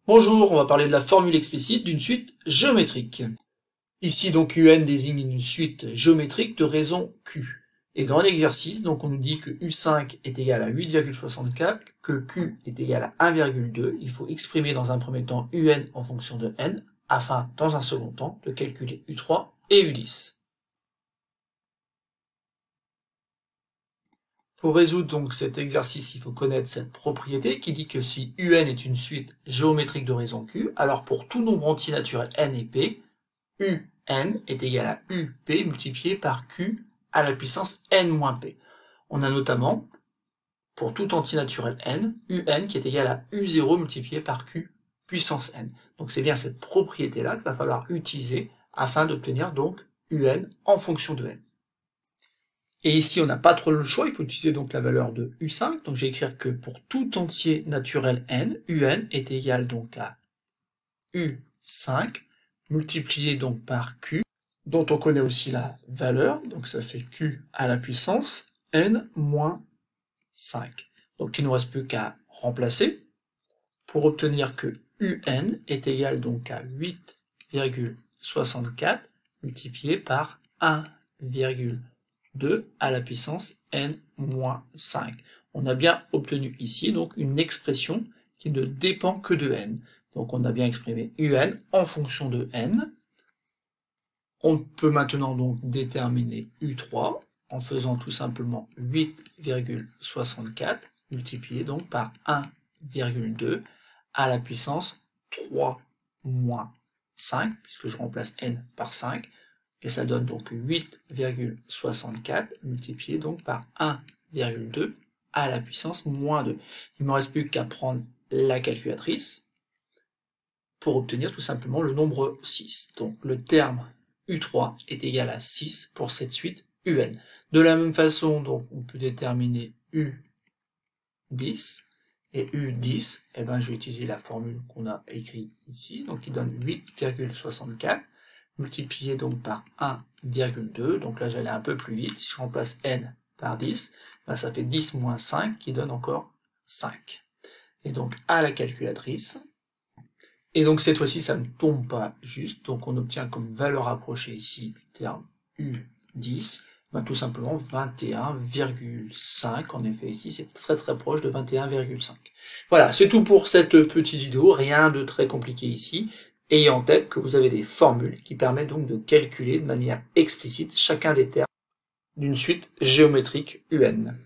Bonjour, on va parler de la formule explicite d'une suite géométrique. Ici donc UN désigne une suite géométrique de raisons Q. Et dans l'exercice, donc on nous dit que U5 est égal à 8,64, que Q est égal à 1,2. Il faut exprimer dans un premier temps UN en fonction de N, afin dans un second temps de calculer U3 et U10. Pour résoudre donc cet exercice, il faut connaître cette propriété qui dit que si UN est une suite géométrique de raisons Q, alors pour tout nombre entier naturel N et P, UN est égal à UP multiplié par Q à la puissance N-P. On a notamment, pour tout entier naturel N, UN qui est égal à U0 multiplié par Q puissance N. Donc c'est bien cette propriété-là qu'il va falloir utiliser afin d'obtenir donc UN en fonction de N. Et ici, on n'a pas trop le choix, il faut utiliser donc la valeur de U5. Donc je vais écrire que pour tout entier naturel N, UN est égal donc à U5 multiplié donc par Q, dont on connaît aussi la valeur, donc ça fait Q à la puissance N moins 5. Donc il ne nous reste plus qu'à remplacer pour obtenir que UN est égal donc à 8,64 multiplié par 1,2 à la puissance n moins 5. On a bien obtenu ici donc une expression qui ne dépend que de n. Donc on a bien exprimé un en fonction de n. On peut maintenant donc déterminer u3 en faisant tout simplement 8,64 multiplié donc par 1,2 à la puissance 3 moins 5, puisque je remplace n par 5, et ça donne donc 8,64 multiplié donc par 1,2 à la puissance moins 2. Il ne me reste plus qu'à prendre la calculatrice pour obtenir tout simplement le nombre 6. Donc le terme U3 est égal à 6 pour cette suite UN. De la même façon, donc, on peut déterminer U10, et U10, eh ben, je vais utiliser la formule qu'on a écrite ici, donc qui donne 8,64, multiplié donc par 1,2, donc là j'allais un peu plus vite, si je remplace n par 10, ben ça fait 10 moins 5 qui donne encore 5. Et donc à la calculatrice, et donc cette fois-ci ça ne tombe pas juste, donc on obtient comme valeur approchée ici du terme U10, ben tout simplement 21,5, en effet ici c'est très proche de 21,5. Voilà, c'est tout pour cette petite vidéo, rien de très compliqué ici. Ayez en tête que vous avez des formules qui permettent donc de calculer de manière explicite chacun des termes d'une suite géométrique UN.